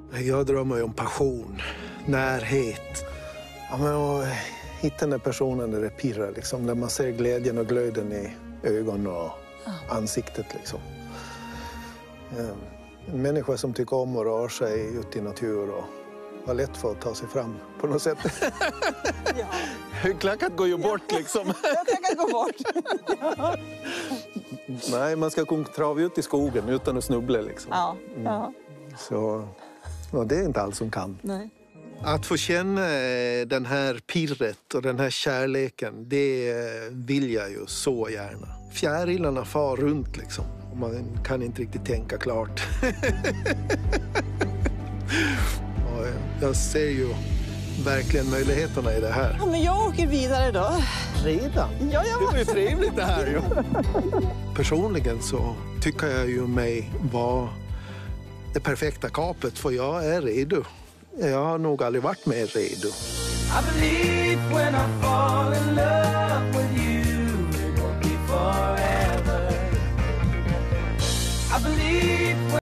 Jag drömmer ju om passion, närhet. Ja, men att hitta den personen där det pirrar, liksom, där man ser glädjen och glöden i ögonen och ansiktet. Liksom. En människa som tycker om att röra sig ute i natur och har lätt för att ta sig fram på något sätt. Ja. Klackat går ju bort liksom. Ja, klackat går bort. Nej, man ska kunna trava ut i skogen utan att snubbla liksom. Ja. Ja. Så ja, det är inte allt som kan. Nej. Att få känna den här pirret och den här kärleken, det vill jag ju så gärna. Fjärilarna far runt liksom. Och man kan inte riktigt tänka klart. Och jag ser ju verkligen möjligheterna i det här. Ja, men jag åker vidare då. Redan? Ja, Det blir trevligt det här ju. Personligen så tycker jag ju mig vara det perfekta kapet, för jag är redo. Jag har nog aldrig varit mer redo. I believe when I fall in love.